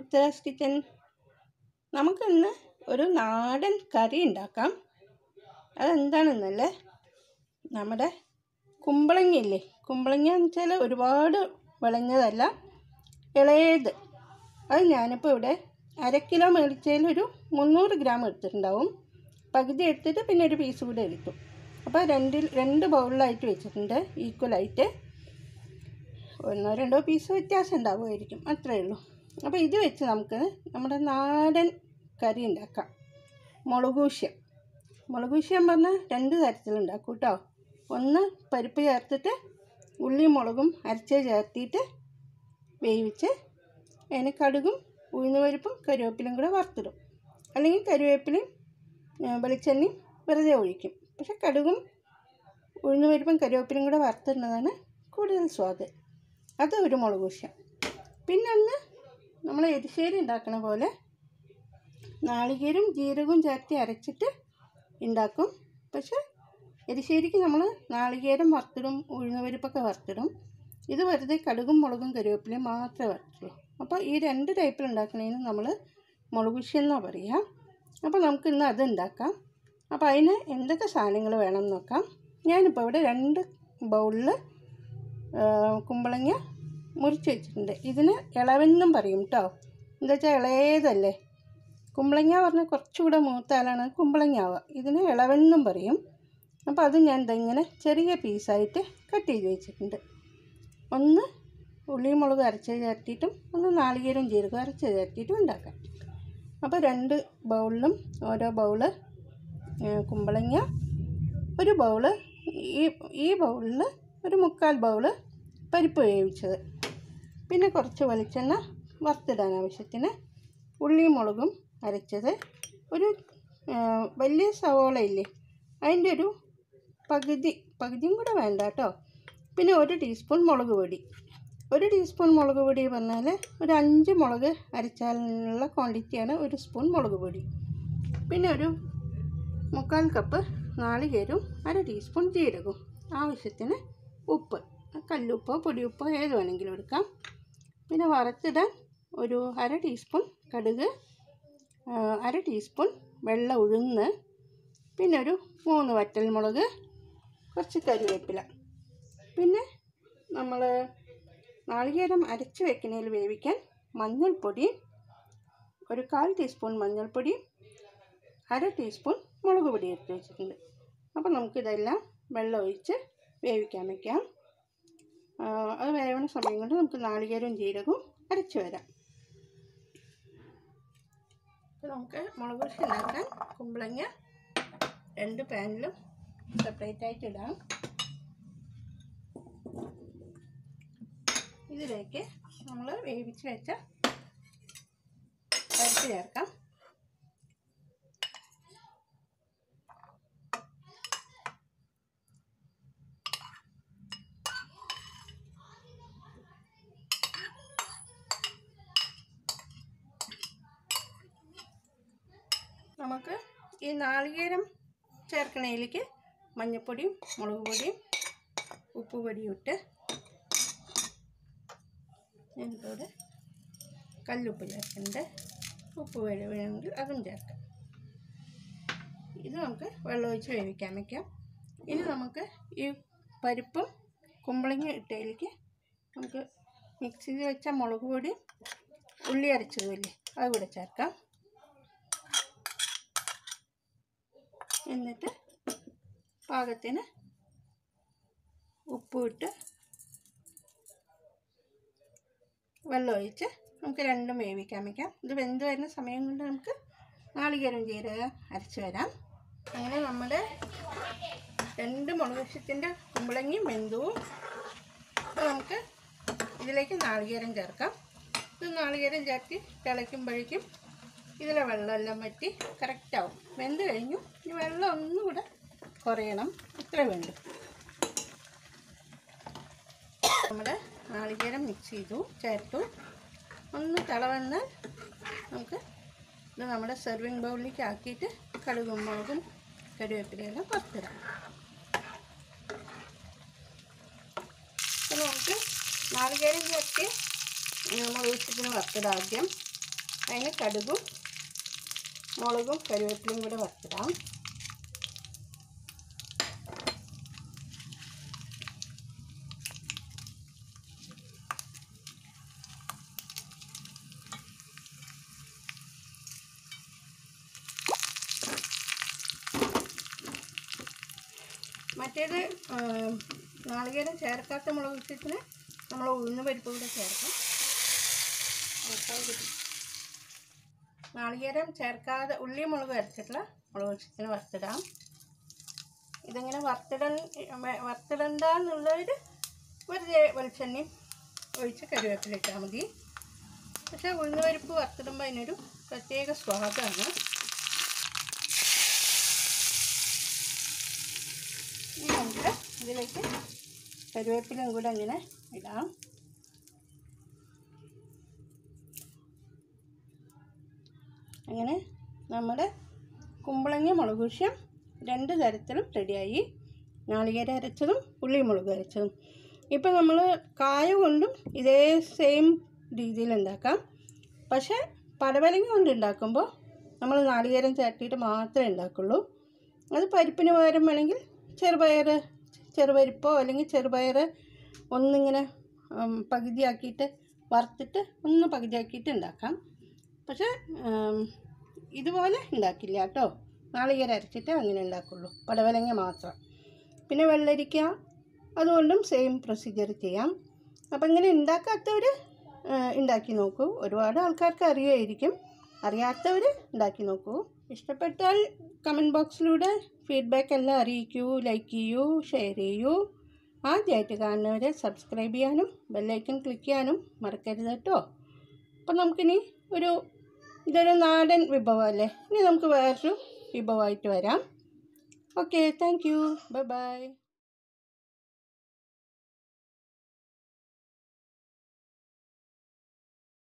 മുത്തരാസ് kitchen. നമുക്കിന്ന് ഒരു നാടൻ കറി ഉണ്ടാക്കാം. അതെന്താണെന്നല്ലേ, നമ്മുടെ കുമ്പളങ്ങയില്ലേ, കുമ്പളങ്ങ എന്ന് വെച്ചാൽ ഒരുപാട് വിളഞ്ഞതല്ല, ഇളയത്. അത് ഞാനിപ്പോൾ ഇവിടെ 1/2 കിലോ മേടിച്ചതിൽ ഒരു 300 ഗ്രാം എടുത്തിട്ടുണ്ടാവും. പകുതി എടുത്തിട്ട് പിന്നെ ഒരു പീസ് കൂടെ എടുത്തു. അപ്പോൾ രണ്ട് ബൗളിലായിട്ട് വെച്ചിട്ടുണ്ട്, ഈക്വലായിട്ട്. 1-2 പീസ് വ്യത്യാസം ഉണ്ടാവുമായിരിക്കും, അത്രയേ ഉള്ളൂ. അപ്പോൾ ഇത് വെച്ച് നമുക്ക് നമ്മുടെ നാടൻ കറി ഉണ്ടാക്കാം. മുളകൂശ്യം പറഞ്ഞാൽ 2 തരത്തിലുണ്ടാക്കും കേട്ടോ. ഒന്ന് പരിപ്പ് ചേർത്തിട്ട് ഉള്ളിയും മുളകും അരച്ച് ചേർത്തിട്ട് വേവിച്ച് അതിന് കടുകും ഉഴുന്നുപരിപ്പും കറിവേപ്പിലയും കൂടെ വറുത്തിടും. അല്ലെങ്കിൽ കറിവേപ്പിലയും വെളിച്ചെണ്ണയും വെറുതെ ഒഴിക്കും. പക്ഷെ കടുകും ഉഴുന്നുപരിപ്പും കറിവേപ്പിലയും കൂടെ വറുത്തിടുന്നതാണ് കൂടുതൽ സ്വാദ്. അത് ഒരു മുളകൂശ്യം. പിന്നെ ഒന്ന് നമ്മൾ എരിശ്ശേരി ഉണ്ടാക്കണ പോലെ നാളികേരം ജീരകവും ചേർത്ത് അരച്ചിട്ട് ഉണ്ടാക്കും. പക്ഷെ എരിശ്ശേരിക്ക് നമ്മൾ നാളികേരം വറുത്തിടും, ഉഴുന്നുപരിപ്പൊക്കെ വറുത്തിടും. ഇത് വെറുതെ കടുകും മുളകും കറിവേപ്പിലയും മാത്രമേ വറുത്തുള്ളൂ. അപ്പോൾ ഈ 2 ടൈപ്പിൽ ഉണ്ടാക്കുന്നതിന് നമ്മൾ മുളകുശ്യം എന്നാണ് പറയുക. അപ്പോൾ നമുക്കിന്ന് അത് ഉണ്ടാക്കാം. അപ്പോൾ അതിന് എന്തൊക്കെ സാധനങ്ങൾ വേണമെന്ന് നോക്കാം. ഞാനിപ്പോൾ ഇവിടെ 2 ബൗളിൽ കുമ്പളങ്ങ മുറിച്ച് വെച്ചിട്ടുണ്ട്. ഇതിന് ഇളവെന്നും പറയും കേട്ടോ. എന്താ വെച്ചാൽ ഇളയതല്ലേ. കുമ്പളങ്ങ പറഞ്ഞാൽ കുറച്ചുകൂടെ മൂത്താലാണ് കുമ്പളങ്ങാവുക. ഇതിന് ഇളവെന്നും പറയും. അപ്പോൾ അത് ഞാൻ ഇങ്ങനെ ചെറിയ പീസായിട്ട് കട്ട് ചെയ്ത് വെച്ചിട്ടുണ്ട്. ഒന്ന് ഉള്ളിയും മുളകും അരച്ച് ചേർത്തിട്ടും ഒന്ന് നാളികേരവും ജീരകവും അരച്ച് ചേർത്തിട്ടും ഉണ്ടാക്കാം. അപ്പോൾ 2 ബൗളിലും ഓരോ ബൗള് കുമ്പളങ്ങ, ഒരു ബൗള് ഈ ബൗളിൽ ഒരു 3/4 ബൗള് പരിപ്പ് വേവിച്ചത്, പിന്നെ കുറച്ച് വെളിച്ചെണ്ണ വറുത്തിടാൻ ആവശ്യത്തിന്, ഉള്ളിയും മുളകും അരച്ചത്, ഒരു വലിയ സവോളയില്ലേ അതിൻ്റെ ഒരു പകുതിയും കൂടെ വേണ്ട കേട്ടോ. പിന്നെ 1 ടീസ്പൂൺ മുളക് പൊടി. 1 ടീസ്പൂൺ മുളക് പൊടി പറഞ്ഞാൽ ഒരു 5 മുളക് അരച്ചാലുള്ള ക്വാണ്ടിറ്റിയാണ് 1 സ്പൂൺ മുളക് പൊടി. പിന്നെ ഒരു 3/4 കപ്പ് നാളികേരവും 1/2 ടീസ്പൂൺ ജീരകവും, ആവശ്യത്തിന് ഉപ്പ്, കല്ലുപ്പോ പൊടിയുപ്പോ ഏത് വേണമെങ്കിലും എടുക്കാം. പിന്നെ വറുത്തിടാൻ ഒരു 1/2 ടീസ്പൂൺ കടുക്, 1/2 ടീസ്പൂൺ വെള്ള ഉഴുന്ന്, പിന്നെ ഒരു 3 വറ്റൽമുളക്, കുറച്ച് കരിവേപ്പില. പിന്നെ നമ്മൾ നാളികേരം അരച്ച് വെക്കുന്നതിൽ വേവിക്കാൻ മഞ്ഞൾപ്പൊടി, ഒരു 1/4 ടീസ്പൂൺ മഞ്ഞൾപ്പൊടി, 1/2 ടീസ്പൂൺ മുളക് പൊടി എടുത്ത് വെച്ചിട്ടുണ്ട്. അപ്പോൾ നമുക്കിതെല്ലാം വെള്ളം ഒഴിച്ച് വേവിക്കാൻ വയ്ക്കാം. അത് വേവണ സമയം കൊണ്ട് നമുക്ക് നാളികേരവും ജീരകവും അരച്ച് വരാം. അപ്പോൾ നമുക്ക് മുളകുപൊടി ഉണ്ടാക്കാൻ കുമ്പളങ്ങ 2 പാനിലും സെപ്പറേറ്റ് ആയിട്ട് ഇടാം. ഇതിലേക്ക് നമ്മൾ വേവിച്ച് വെച്ച പരിപ്പ് ചേർക്കാം. നമുക്ക് ഈ നാളികേരം ചേർക്കണതിലേക്ക് മഞ്ഞൾപ്പൊടിയും മുളക് പൊടിയും ഉപ്പ് പൊടിയും ഇട്ട്, ഞാനിതോടെ കല്ലുപ്പ് ചേർക്കുന്നുണ്ട്. ഉപ്പ് വേണമെങ്കിൽ അതും ചേർക്കാം. ഇത് നമുക്ക് വെള്ളമൊഴിച്ച് വേവിക്കാൻ വയ്ക്കാം. ഇനി നമുക്ക് ഈ പരിപ്പും കുമ്പളങ്ങ ഇട്ടതിലേക്ക് നമുക്ക് മിക്സിയിൽ വെച്ച മുളക് പൊടി ഉള്ളി അരച്ചതുമില്ലേ അത് കൂടെ ചേർക്കാം. എന്നിട്ട് പാകത്തിന് ഉപ്പ് ഇട്ട് വെള്ളമൊഴിച്ച് നമുക്ക് രണ്ടും വേവിക്കാൻ വയ്ക്കാം. ഇത് വെന്ത് വരുന്ന സമയം കൊണ്ട് നമുക്ക് നാളികേരം ജീരകം അരച്ച് വരാം. അങ്ങനെ നമ്മുടെ 2 മുളകുപൊടിയുടെ കുമ്പളങ്ങയും വെന്തു. അപ്പോൾ നമുക്ക് ഇതിലേക്ക് നാളികേരം ചേർക്കാം. ഇത് നാളികേരം ചേർത്ത് തിളയ്ക്കുമ്പോഴേക്കും ഇതിലെ വെള്ളമെല്ലാം വറ്റി കറക്റ്റാവും. വെന്ത് കഴിഞ്ഞു. ഇനി വെള്ളം ഒന്നുകൂടെ കുറയണം, ഇത്ര വേണ്ടു. നമ്മുടെ നാളികേരം മിക്സ് ചെയ്തു ചേർത്തു. ഒന്ന് തിളവന്നാൽ നമുക്ക് ഇത് നമ്മുടെ സെർവിങ് ബൗളിലേക്ക് ആക്കിയിട്ട് കടുകും മുളകും കറിവേപ്പിലയെല്ലാം വറുത്തിടാം. അപ്പോൾ നമുക്ക് നാളികേരം ചേർത്ത് മുളകുപൊടി വറുത്തിടാം ആദ്യം. അതിന് കടുകും മുളകും കറിവേപ്പിലയും കൂടെ വറുത്തിടാം. മറ്റേത് നാളികേരം ചേർക്കാത്ത മുളക് വെച്ചിട്ട് നമ്മൾ ഉഴുന്ന് പരിപ്പ് കൂടെ ചേർക്കാം. നാളികേരം ചേർക്കാതെ ഉള്ളി മുളക് അരച്ചിട്ടുള്ള മുളക് വെച്ചിട്ട് വറുത്തിടാം. ഇതിങ്ങനെ വറുത്തിടണ്ട എന്നുള്ളൊരു വെറുതെ വെളിച്ചെണ്ണയും ഒഴിച്ച് കറിവേപ്പില ഇട്ടാൽ മതി. പക്ഷേ ഉഴുന്ന് പരിപ്പ് വറുത്തിടുമ്പോൾ അതിനൊരു പ്രത്യേക സ്വാദാണ്. ഇനി നമുക്ക് ഇതിലേക്ക് കറിവേപ്പിലയും കൂടെ അങ്ങനെ ഇടാം. അങ്ങനെ നമ്മുടെ കുമ്പളങ്ങ മുളക് കൃഷ്യം 2 തരത്തിലും റെഡിയായി. നാളികേരം അരച്ചതും ഉള്ളി മുളക് അരച്ചതും. ഇപ്പം നമ്മൾ കായ കൊണ്ടും ഇതേ സെയിം രീതിയിൽ ഉണ്ടാക്കാം. പക്ഷേ പടവലങ്ങ കൊണ്ട് ഉണ്ടാക്കുമ്പോൾ നമ്മൾ നാളികേരം ചേർത്തിട്ട് മാത്രമേ ഉണ്ടാക്കുള്ളൂ. അത് പരിപ്പിന് പകരം വേണമെങ്കിൽ ചെറുപരിപ്പോ അല്ലെങ്കിൽ ചെറുപയർ ഒന്നിങ്ങനെ പകുതിയാക്കിയിട്ട് വറുത്തിട്ട് ഒന്ന് പകുതിയാക്കിയിട്ട് ഉണ്ടാക്കാം. പക്ഷേ ഇതുപോലെ ഉണ്ടാക്കില്ല കേട്ടോ. നാളികേരം അരച്ചിട്ട് അങ്ങനെ ഉണ്ടാക്കുള്ളൂ, പടവലങ്ങ മാത്രം. പിന്നെ വെള്ളരിക്ക അതുകൊണ്ടും സെയിം പ്രൊസീജിയർ ചെയ്യാം. അപ്പം ഇങ്ങനെ ഉണ്ടാക്കാത്തവർ ഉണ്ടാക്കി നോക്കൂ. ഒരുപാട് ആൾക്കാർക്ക് അറിയുമായിരിക്കും, അറിയാത്തവർ ഉണ്ടാക്കി നോക്കൂ. ഇഷ്ടപ്പെട്ടാൽ കമൻറ്റ് ബോക്സിലൂടെ ഫീഡ്ബാക്ക് എല്ലാം അറിയിക്കൂ, ലൈക്ക് ചെയ്യൂ, ഷെയർ ചെയ്യൂ. ആദ്യമായിട്ട് കാണുന്നവരെ സബ്സ്ക്രൈബ് ചെയ്യാനും ബെല്ലൈക്കൺ ക്ലിക്ക് ചെയ്യാനും മറക്കരുത് കേട്ടോ. അപ്പം നമുക്കിനി ഇതൊരു നാടൻ വിഭവമല്ലേ, ഇനി നമുക്ക് വേറൊരു വിഭവമായിട്ട് വരാം. Okay, thank you, bye by.